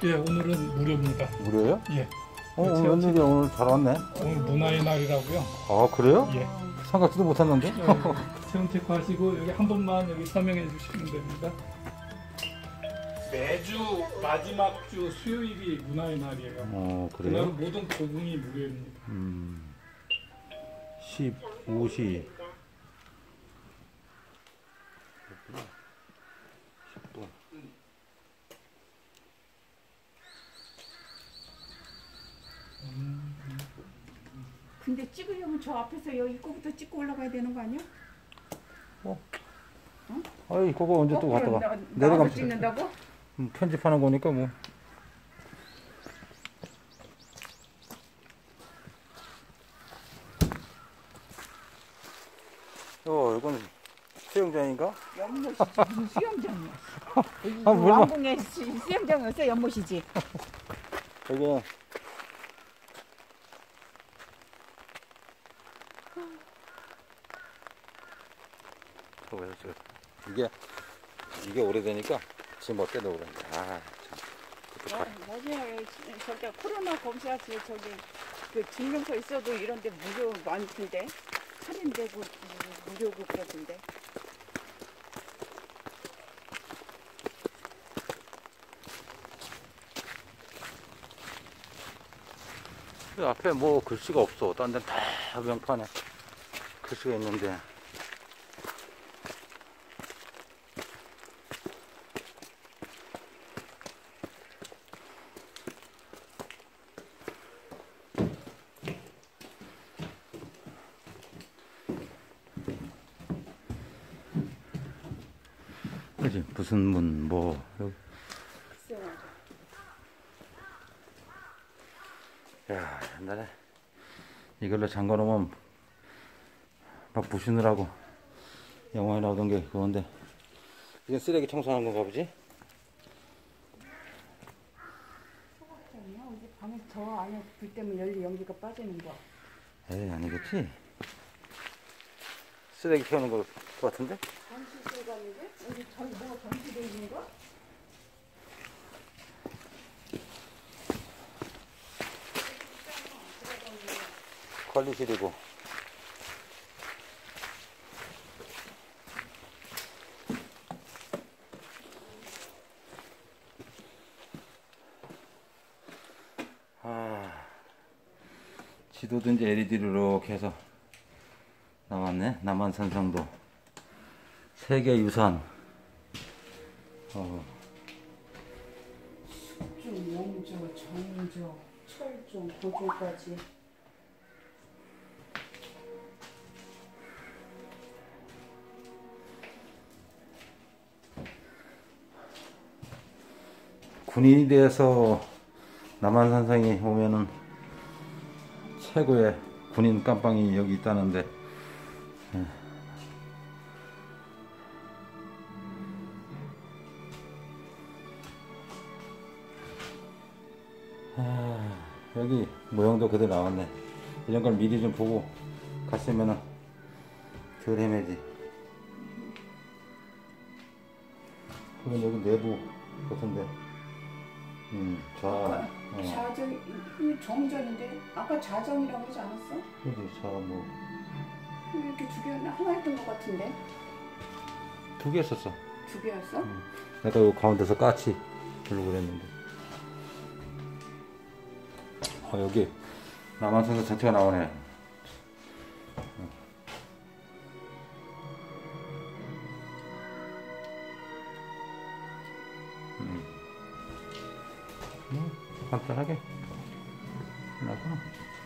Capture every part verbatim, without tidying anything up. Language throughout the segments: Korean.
예, 오늘은 무료입니다. 무료요? 예. 어, 오늘 웬일이야? 오늘 잘 왔네. 오늘 문화의 날이라고요. 아, 그래요? 예. 생각지도 못했는데? 예, 체험 체크하시고 여기 한 번만 여기 설명해 주시면 됩니다. 매주 마지막 주 수요일이 문화의 날이에요. 어, 그날 그래요? 모든 도금이 무료입니다. 음, 십오 시. 근데 찍으려면 저 앞에서 여기 입구부터 찍고 올라가야 되는 거 아니야? 어? 어? 아이, 그거 언제 또 갔다가 나, 내려가면 찍는다고? 음, 편집하는 거니까 뭐. 어, 이건 수영장인가? 연못이지 무슨 수영장이야. 여기 아, 몰라. 왕궁에 수- 수영장이었어 연못이지. 여기는 저거 저 이게 이게 오래되니까 지금 어때도 그런지. 아, 참. 그것도 가- 나중에 저기 코로나 검사지 저기 그 증명서 있어도 이런데 무료 많던데 할인되고 무료고 그러던데. 그 앞에 뭐 글씨가 없어. 딴 데는 다 명판에 글씨가 있는데. 그지? 무슨 문, 뭐. 여기. 야, 옛날에 이걸로 잠궈 놓으면 막 부시느라고 영화에 나오던 게 그건데. 이게 쓰레기 청소하는 건가 보지? 이제 밤에 저 안에 불 때문에 열리 연기가 빠지는 거. 에이, 아니겠지? 쓰레기 태우는 거 같은데? 전시실관인데? 여기 전 뭐가 전시되어 있는 거? 관리실이고. 아, 지도도 이제 엘이디로 이렇게 해서 나왔네. 남한산성도 세계유산. 어. 숙종, 영조, 정조, 철종, 고종까지. 군인이 돼서 남한산성에 오면은 최고의 군인 깜빵이 여기 있다는데. 예. 아, 여기 모형도 그대로 나왔네. 이런 걸 미리 좀 보고 갔으면은 덜 헤매지. 그건 여기 내부 같은데. 음, 좌, 아까 어, 자정, 이 정전인데 아까 자정이라고 하지 않았어? 그지, 좌, 뭐, 이렇게 두 개, 하나 했던 것 같은데? 두 개 썼어. 두 개였어? 음. 내가 요 가운데서 까치 부르고 그랬는데. 어, 여기 남한산성 전체가 나오네. 음. 뭐, 간단하게 나구나.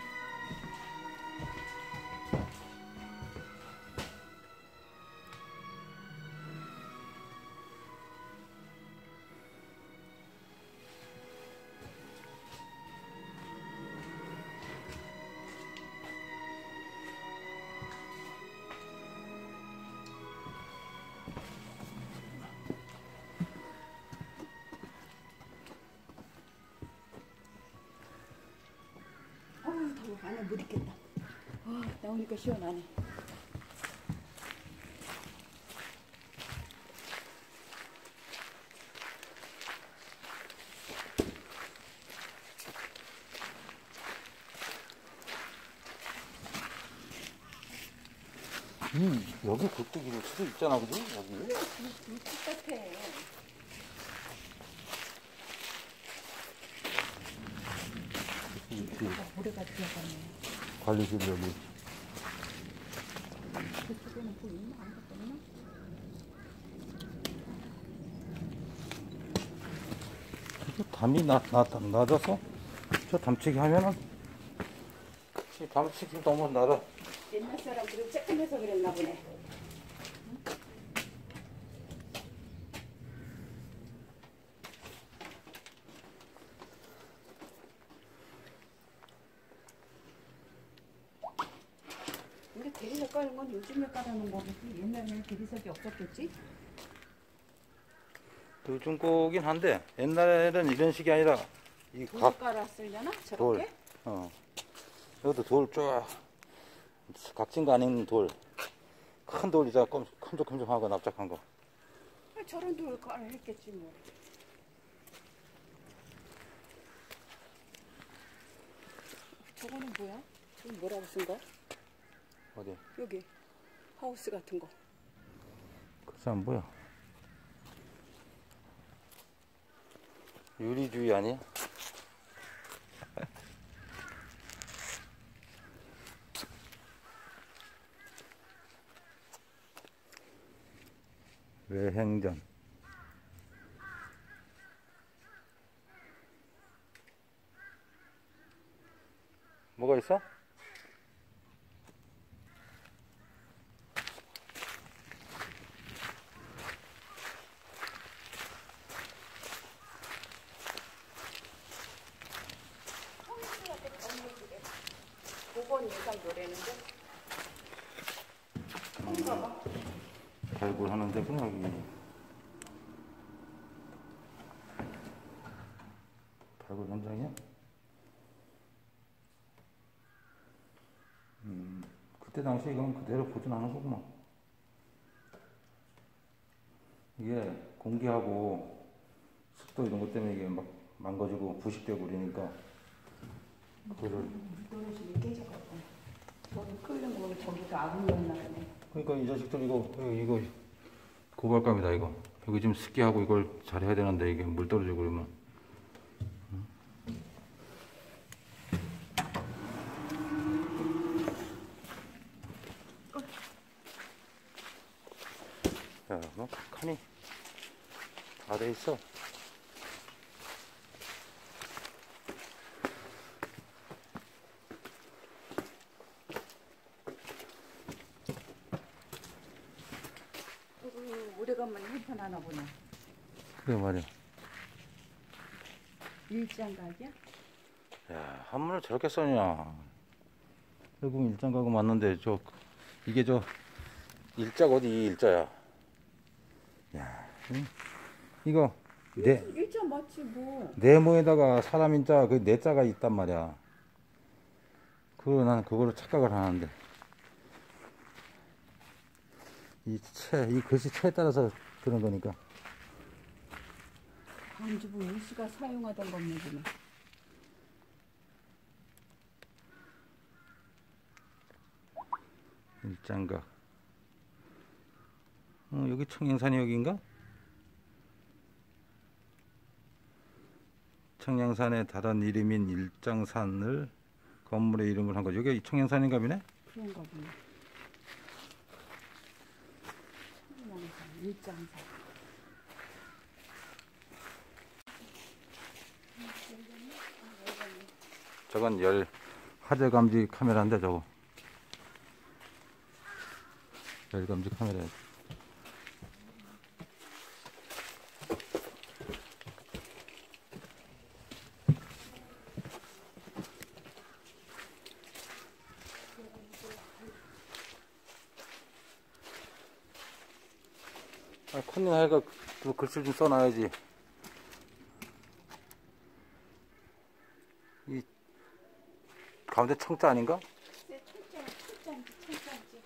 어우 더워. 안에 못 있겠다. 와 나오니까 시원하네. 음, 여기 굴뚝일 수도 있잖아, 그지? 여기. 물 똑같아. 이렇게 모래가 들어가네. 관리실 여기. 그쪽에는 뭐 있나? 아무것도 없나? 저 담이 나, 나, 낮아서 저 담치기 하면은 이 담치기 너무 낮아. 옛날 사람들은 쬐끔해서 그랬나 보네. 근데 대리석 깔는 건 요즘에 깔아놓은 거겠지? 옛날에는 대리석이 없었겠지? 요즘 거긴 한데 옛날에는 이런 식이 아니라 이 돌 각 깔았으려나? 돌, 저렇게? 어, 여기도 돌 쫙, 각진가 아닌 돌, 큰 돌이자 큼직큼직하고 납작한 거. 아, 저런 돌 깔아 했겠지 뭐. 저거는 뭐야? 저건 뭐라고 쓴 거? 어디? 여기 하우스 같은 거. 글쎄 안 보여. 유리주의 아니야? 외행전. 뭐가 있어? 오 번 이상 노래는데? 처음가 봐. 발굴하는 데구나 여기. 발굴 현장이야? 음, 그때 당시 이건 그대로 보존하는 거구만. 이게 공기하고 습도 이런 것 때문에 이게 막 망가지고 부식되고 그러니까 그거를. 물 떨어지면 깨져갖고. 저기 끓는 거 저기가 아궁이었나 보네. 그러니까 이 자식들 이거 이거, 이거 고갈감이다 이거. 여기 지금 습기하고 이걸 잘 해야 되는데 이게 물 떨어지고 그러면. 야, 뭐 칸이 다 돼 있어. 어, 오래간만에 한판 하나 보네. 그래 말이야. 일장각이야? 야, 한문을 저렇게 써냐. 결국 일장 가고 맞는데 저 이게 저 일자가 어디 이 일자야. 야, 응? 이거 네 일자 맞지 뭐. 네모에다가 사람 인자 그 네자가 있단 말이야. 그거 난 그걸로 착각을 하는데 이 채, 이 글씨체에 따라서 그런 거니까. 광주부 일시가 사용하던 건물이네. 일장각. 어, 여기 청양산이 여기인가? 청양산의 다른 이름인 일장산을 건물의 이름을 한 거죠. 여기 청양산인가 보네? 그런가 보네. 청양산, 일장산. 저건 열 화재 감지 카메라인데 저거. 열 감지 카메라. 아, 컨닝 하니까 그 글씨를 좀 써놔야지. 이 가운데 청자 아닌가? 네, 철장, 철장지, 철장지.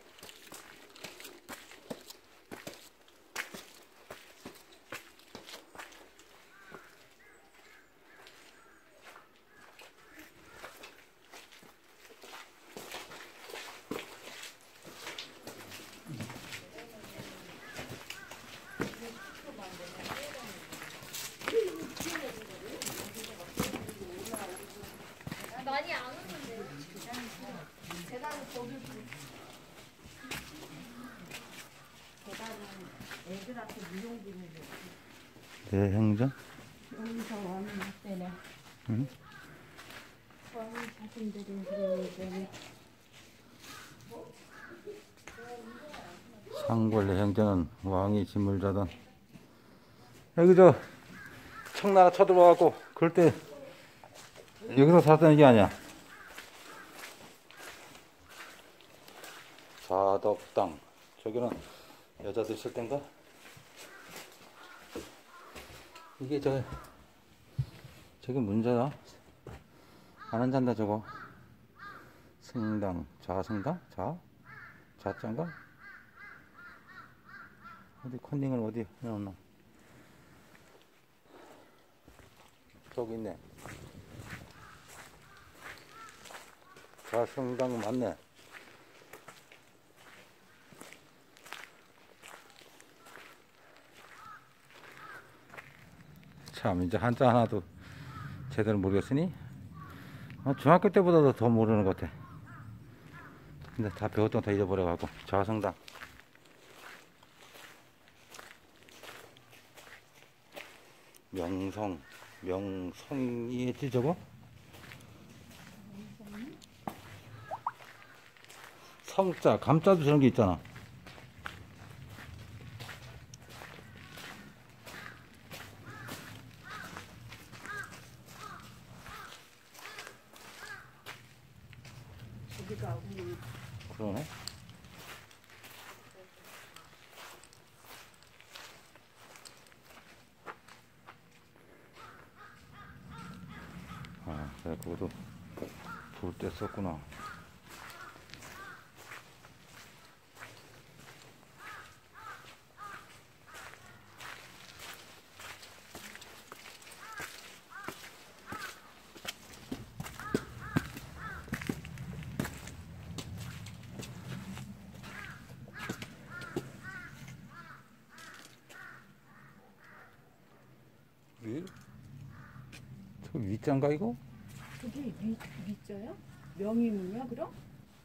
거기 계단은 애들한테 무용기는 대행전? 여기서 왕이 때네. 응? 왕이 자신들이 그러는데 상벌레 행전은 왕이 짐을 자던. 여기 저 청나라 쳐들어와갖고 그럴 때 여기서 살았던 게 아니야. 사덕당. 저기는 여자들 있을 땐가? 이게 저 저기 문제다. 안 앉았다 저거. 승당, 자승당? 자? 자자인가? 어디 컨닝을 어디 해놓나? 저기 있네. 자승당 맞네. 참 이제 한자 하나도 제대로 모르겠으니 중학교 때보다도 더 모르는 것 같아. 근데 다 배웠던 거 다 잊어버려갖고. 자성당. 명성. 명성이겠지 저거? 성자, 감자도 저런 게 있잖아. 저기가 우리 그러네. 아, 그래, 그것도 볼 때 썼구나. 위? 저 위장가 이거? 저기 위 위자야? 명의문이야 그럼?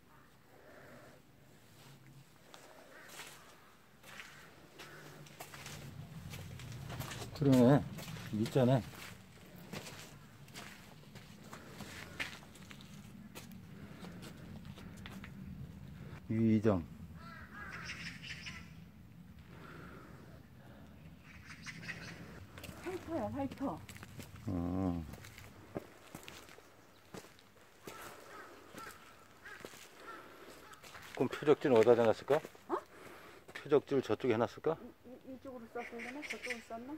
그러네. 위자네. 위장. 활터야 활터. 어. 그럼 표적지는 어디다 해놨을까? 어? 표적지를 저쪽에 해놨을까? 이, 이, 이쪽으로 썼었나? 저쪽으로 썼나?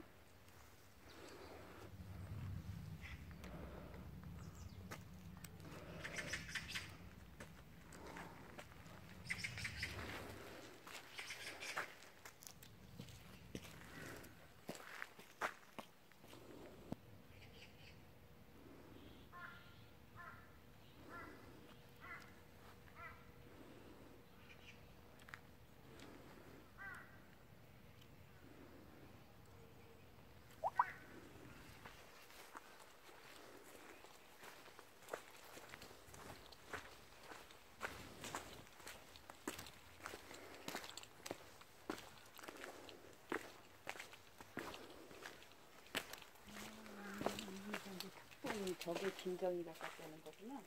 탁봉이 저게 김정희가 깎아는 거구나.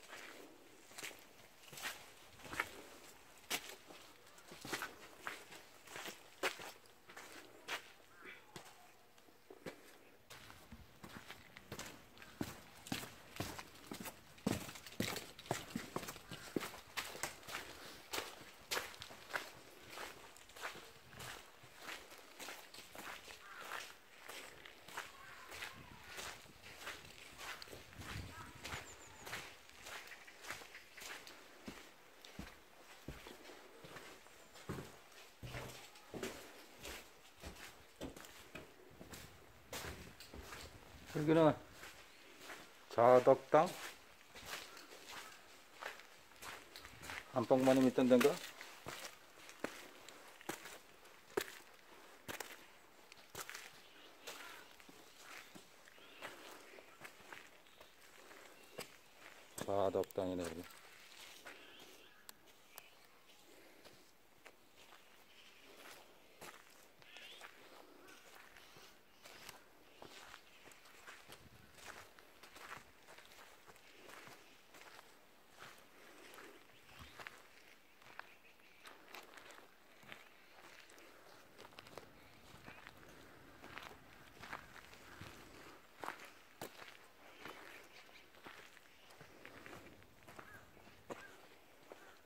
여기는 자덕당 안방마님 있던 데인가? 자덕당이네 여기.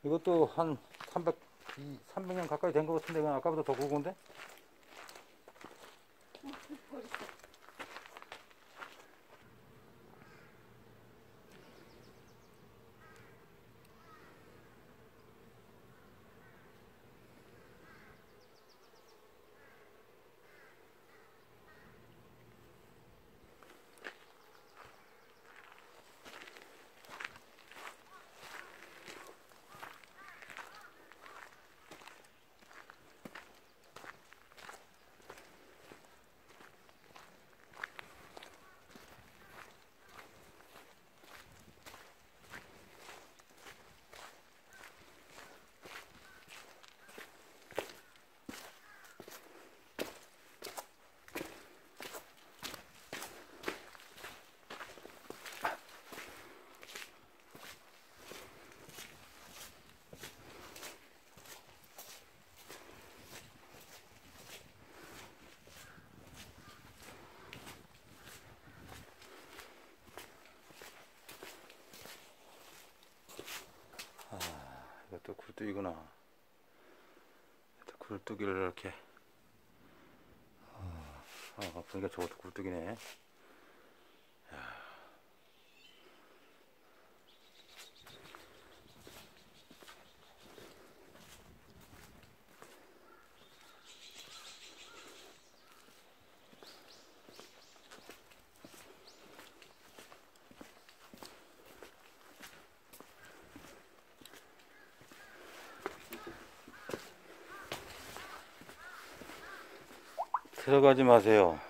이것도 한 삼백, 삼백 년 가까이 된 것 같은데, 그냥 아까보다 더 굵은데? 이것도 굴뚝이구나. 굴뚝이를 이렇게. 아, 보니까 저것도 굴뚝이네. 들어가지 마세요.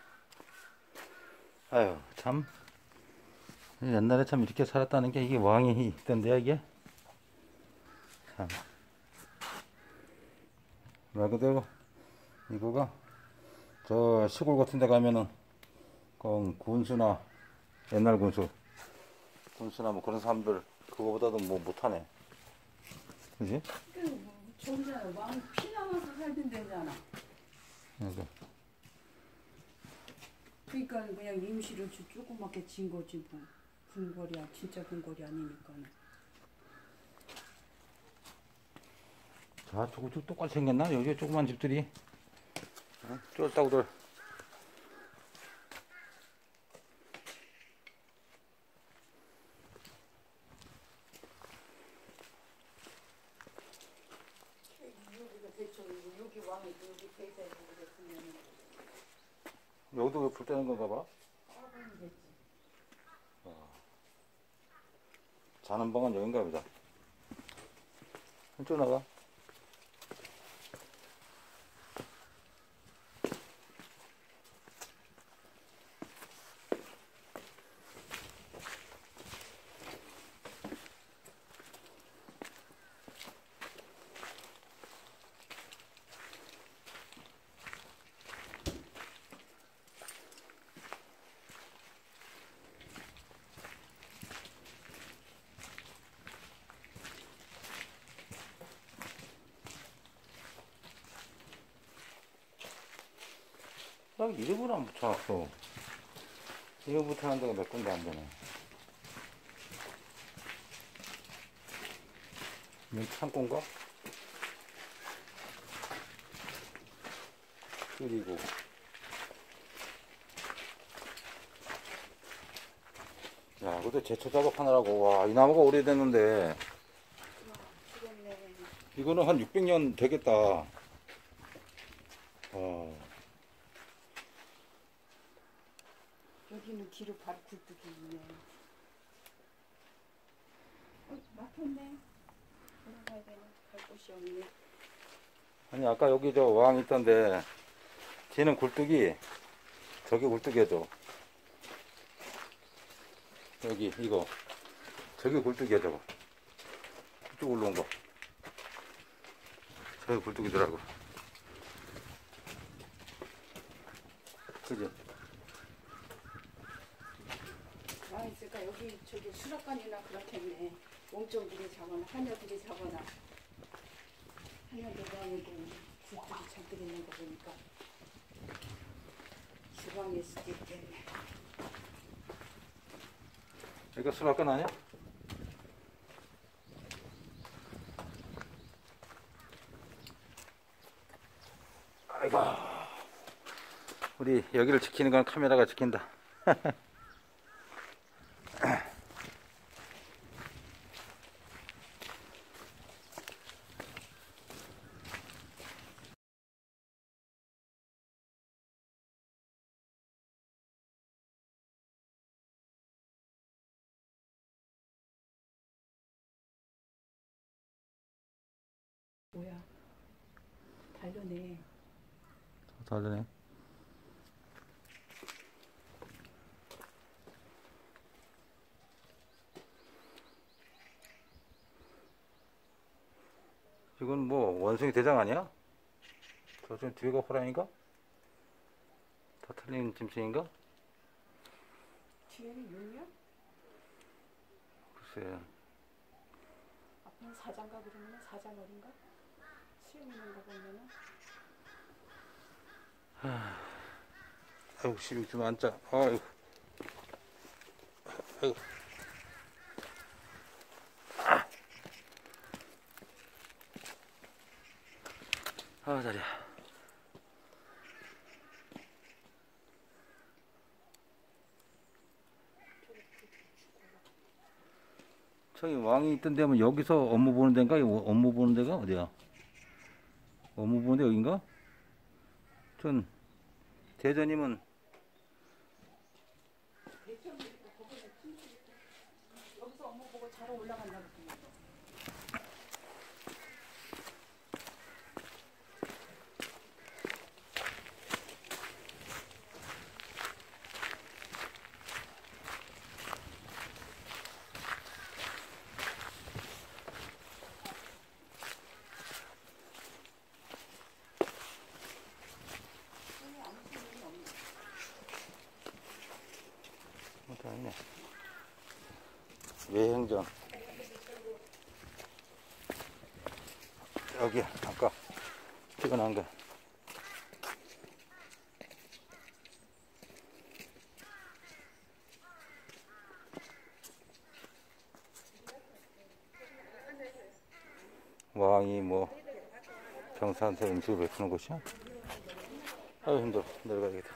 아유, 참. 옛날에 참 이렇게 살았다는 게 이게 왕이 있던데요, 이게? 참. 말 그대로, 이거가, 저 시골 같은 데 가면은, 그 군수나, 옛날 군수, 군수나 뭐 그런 사람들, 그거보다도 뭐 못하네. 그지? 저기잖아. 왕 피나와서 살던 데잖아. 그러니까. 그러니까 그냥 임시로 주- 조그맣게 진 거지 뭐. 궁궐이야. 진짜 궁궐이 아니니까. 자, 저거 좀 똑같이 생겼나? 여기 조그만 집들이. 어? 쫄딱들. 여기가 대충 여기 왕이 여기 대사에 그랬으면 여기도 왜 불 때는 건가 봐? 자는 방은 여긴가 보다. 이쪽 나가. 딱 이름을 안 붙여놨어. 이름 붙여놓은 데가 몇 군데 안 되네. 이건 창고인가? 그리고 야, 그때 제초 작업하느라고. 와, 이 나무가 오래됐는데 죽었네. 이거는 한 육백 년 되겠다. 와, 여기는 뒤로 바로 굴뚝이 있네. 어, 막혔네. 돌아가야 되나? 갈 곳이 없네. 아니 아까 여기 저 왕 있던데 쟤는 굴뚝이 저기 굴뚝이죠. 여기 이거 저기 굴뚝이야 저거. 이쪽 올라온 거. 저기 굴뚝이더라고. 그지? 아, 있을까? 여기 저기 수락관이나 그렇겠네. 옹정들이 잡거나 하녀들이 잡거나 하녀들 왕이고 굴뚝이 잔뜩 있는 거 보니까 주방일 수도 있겠네. 이거 수락관 아니야? 아이고. 우리 여기를 지키는 건 카메라가 지킨다. 뭐야? 달려네. 다르네. 이건 뭐 원숭이 대장 아니야? 저 지금 뒤에가 호랑이인가? 다 틀린 짐승인가? 뒤에는 용이야? 글쎄. 앞에는 사자인가 그러면 사자머리인가? 수염 있는 거 보면은. 아이고, 심이 좀 앉자. 아이고. 아이고. 아, 다리야. 저기 왕이 있던 데면 여기서 업무 보는 데인가? 이 업무 보는 데가 어디야? 업무 보는 데 여긴가? 전 대전이면 여기서 업무 보고 자러 올라갔나 보다. 아니네. 외행전. 여기 아까 찍어놓은 거. 왕이 뭐 병사한테 음식을 베푸는 곳이야? 아유 힘들어. 내려가야겠다.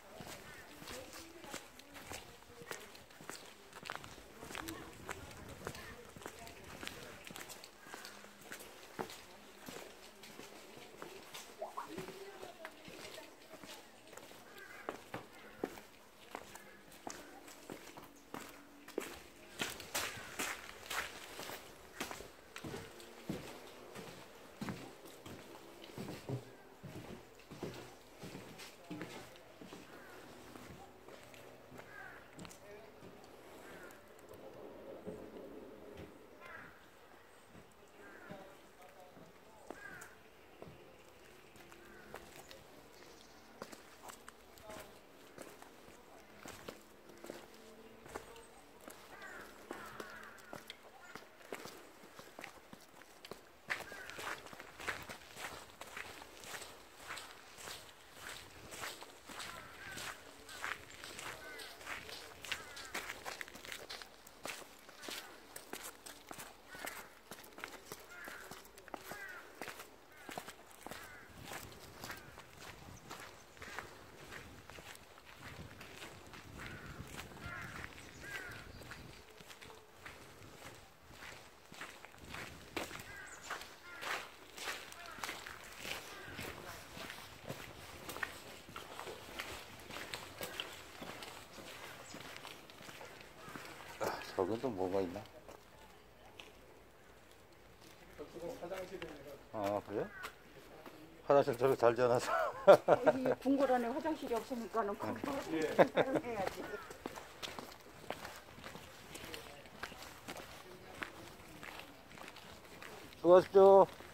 저건 또 뭐가 있나? 아 그래? 화장실 저렇게 잘 지어놔서. 여기 궁궐 안에 화장실이 없으니까는 거기서 화장실 해야지. 수고하십시오.